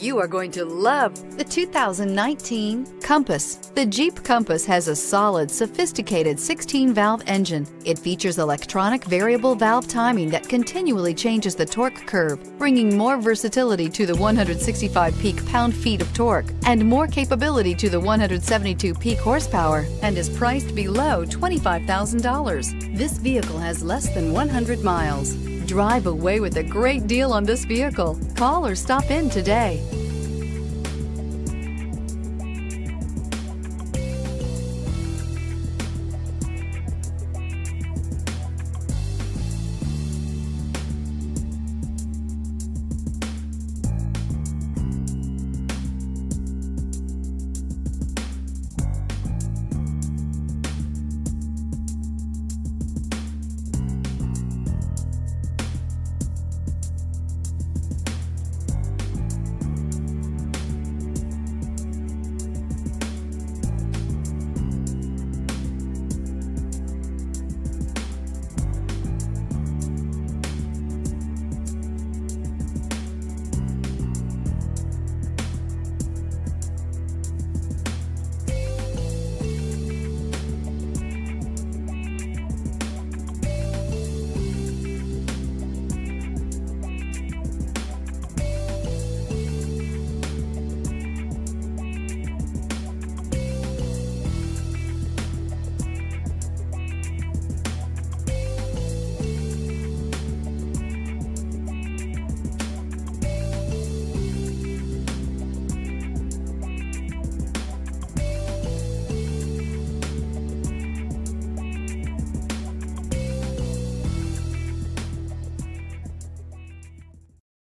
You are going to love the 2019 Compass. The Jeep Compass has a solid, sophisticated 16-valve engine. It features electronic variable valve timing that continually changes the torque curve, bringing more versatility to the 165 peak pound-feet of torque and more capability to the 172 peak horsepower, and is priced below $25,000. This vehicle has less than 100 miles. Drive away with a great deal on this vehicle. Call or stop in today.